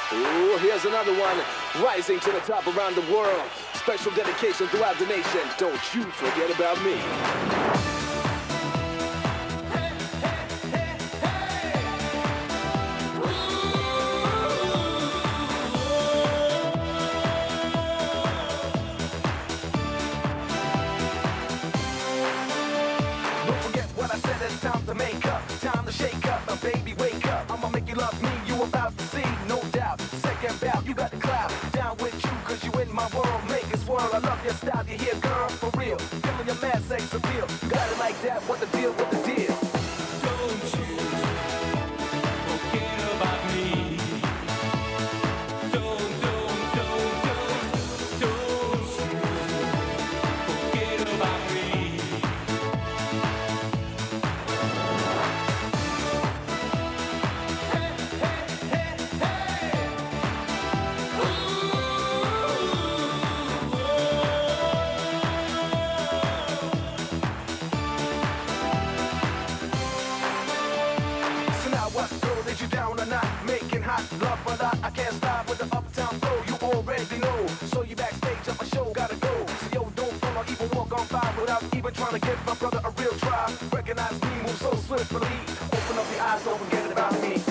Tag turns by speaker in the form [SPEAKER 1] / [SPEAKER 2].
[SPEAKER 1] Ooh, here's another one, rising to the top around the world. Special dedication throughout the nation. Don't you forget about me. Don't forget what I said, it's time to make up, time to shake up. Now baby, wake up, I'ma make you love me, you about to see, no doubt. Second bout, you got the clout, down with you, cause you in my world, make it swirl. I love your style, you hear, girl, for real. Feeling your mad sex appeal, got it like that, what the deal, what the deal?
[SPEAKER 2] Don't you forget about me. Don't you forget about me.
[SPEAKER 1] So now what, girl, is you down or not? Making hot love or not? I can't stop with the uptown flow, you already know. So you backstage at my show, gotta go. So yo, don't fall or even walk on by without even trying to give my brother a real try. Recognize me, move so swiftly. Open up your eyes, don't forget about me.